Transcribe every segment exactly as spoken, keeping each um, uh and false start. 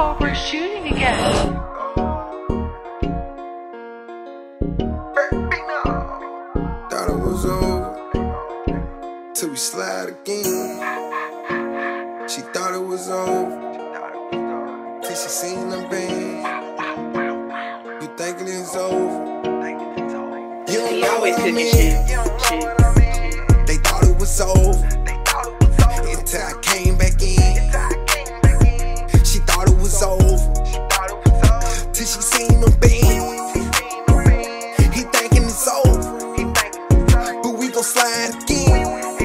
corporate shooting again. ByrdBino. Thought it was over till we slide again. She thought it was over till she seen the band. You thinking it's over? You don't know what I mean. They thought it was over until I came back in. She thought it was over till she seen the band. He thinking it's over, but we gon' slide again.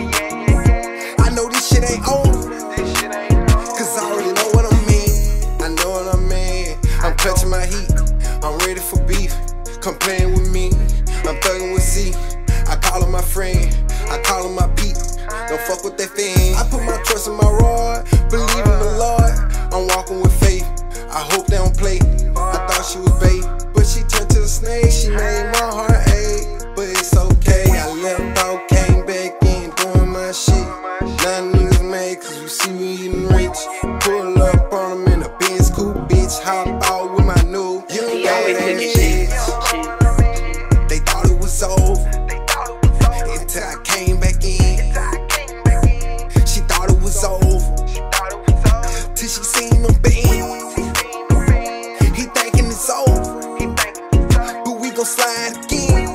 I know this shit ain't over, cause I already know what I mean. I know what I mean. I'm clutching my heat, I'm ready for beef. Come playing with me, I'm thugging with C. I call her my friend, I call her my peep. Don't fuck with that thing. I put my trust in my rod, believe in the Lord. I'm walking with faith, I hope they don't play. I thought she was bait, but she turned to a snake. She made my heart ache, but it's okay. I left out, came back in, doing my shit. Now niggas mad cause you see me eating rich. Pull up on them in a Benz coupe, bitch. Hop out with my new. You know that ain't it. They thought it was over until I came back in. She thought it was over till she seen them band. He thinking it's over, but we gon' slide again.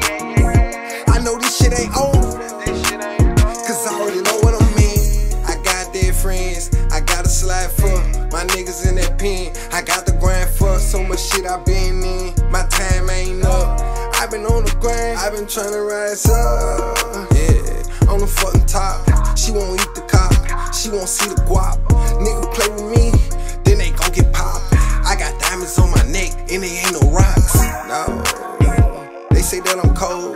I know this shit ain't over, cause I already know what I mean. I got dead friends, I gotta slide for my niggas in that pen. I got the grind for so much shit I been in. My time ain't up, I been on the grind, I been tryna rise up. Yeah, on the fucking top. She won't eat the cop, she won't see the guap. Nigga play with me, then they gon' get popped. I got diamonds on my neck, and they ain't no rocks. No, they say that I'm cold.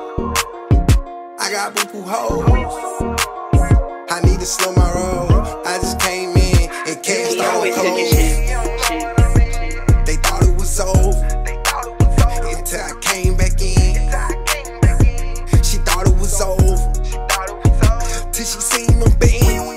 I got boo-boo hoes. I need to slow my roll. I just came in and cashed all the cold. They thought it was over until I came back in. She thought it was over till she seen them band.